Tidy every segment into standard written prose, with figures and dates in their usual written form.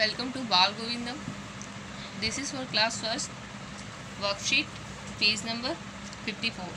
Welcome to Bal Govindam. This is for class first worksheet, page number 54.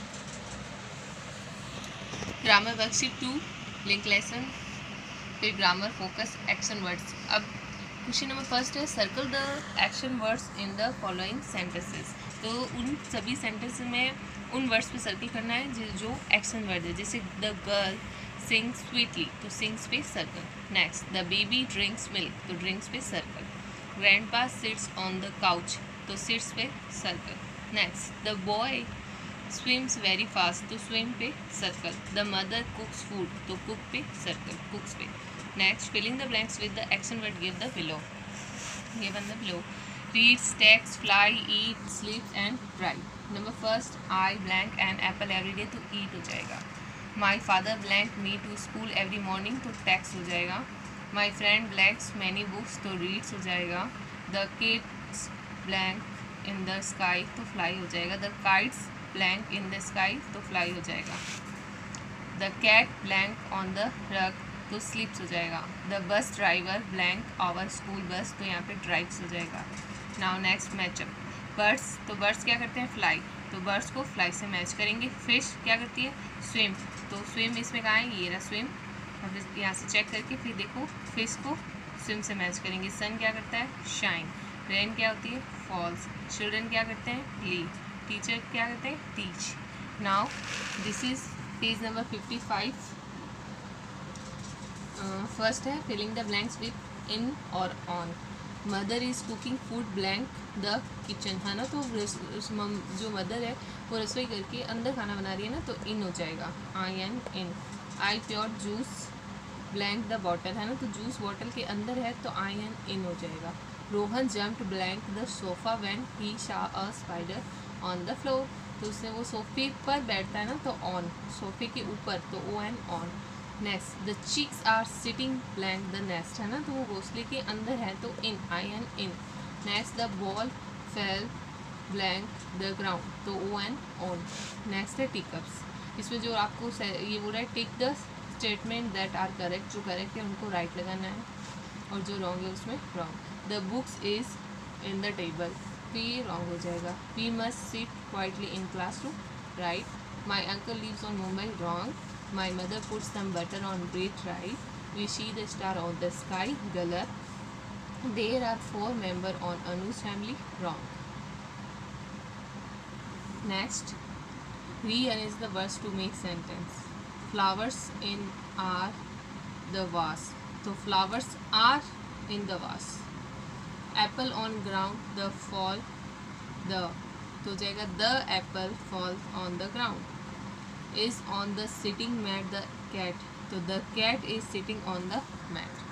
Grammar worksheet 2, link lesson, फिर grammar focus action words. अब question number first है circle the action words in the following sentences. तो उन सभी sentence में उन words पे circle करना है जो एक्शन वर्ड है. जैसे द गर्ल सिंग स्वीटली, तो सिंग्स पे circle. Next the baby drinks milk, तो ड्रिंक्स पे circle. Grandpa sits on the couch, तो सिट्स पे circle. Next the boy swims very fast, तो स्विम पे circle. The mother cooks food, तो cook पे सर्कल, कुक्स पे. Next filling the blanks with the action word given the below. Reads, takes, fly, eat, sleep and write. Number first I blank an apple every day, तो eat हो जाएगा. My father blank me to school every morning, तो takes हो जाएगा. My friend blanks many books, तो reads हो जाएगा. The kids blank in the sky, तो फ्लाई हो जाएगा. The kites blank in the sky, तो फ्लाई हो जाएगा. The cat blank on the rug, तो स्लीप्स हो जाएगा. The bus driver blank our school bus, तो यहाँ पे ड्राइव्स हो जाएगा. Now next matchup. बर्ड्स, तो बर्ड्स क्या करते हैं फ्लाई, तो बर्ड्स को फ्लाई से मैच करेंगे. फिश क्या करती है स्विम, तो स्विम इसमें कहाँ है, ये रहा स्विम. अब यहाँ से चेक करके फिर देखो फिश को स्विम से मैच करेंगे. सन क्या करता है शाइन. रेन क्या होती है फॉल्स. चिल्ड्रन क्या करते हैं लीव. टीचर क्या करते हैं teach. Now this is page number 55. First है filling the blanks with in और on. Mother is cooking food blank the kitchen, है ना. तो जो मदर है वो रसोई करके अंदर खाना बना रही है ना, तो इन हो जाएगा I N in. I pour juice blank the bottle, है ना, तो जूस बॉटल के अंदर है तो आई एन इन हो जाएगा. Rohan jumped blank the sofa when he saw a spider on the floor, तो उससे वो सोफे पर बैठता है ना, तो ऑन. सोफे के ऊपर, तो O N on. Next the chicks are sitting blank the nest, है ना, तो वो घोंसले के अंदर है तो in I N in. Next the ball fell blank the ground, तो ओ एन ऑन. नेक्स्ट है टिकअप्स. इसमें जो आपको ये बोल रहा है tick the statement that are correct, जो करेक्ट है उनको राइट लगाना है और जो रॉन्ग है उसमें wrong. The books is in the table, तो ये रॉन्ग हो जाएगा. We must sit quietly in classroom, right. My uncle lives on Mumbai, wrong. My mother puts some butter on bread, right. We see the star on the sky, galat. There are 4 members on Anu's family, wrong. Next, rearrange the words to make sentence. Flowers in are the vase, so flowers are in the vase. Apple on ground, the fall, the, तो जाएगा the apple falls on the ground. Is on the sitting mat the cat, so the cat is sitting on the mat.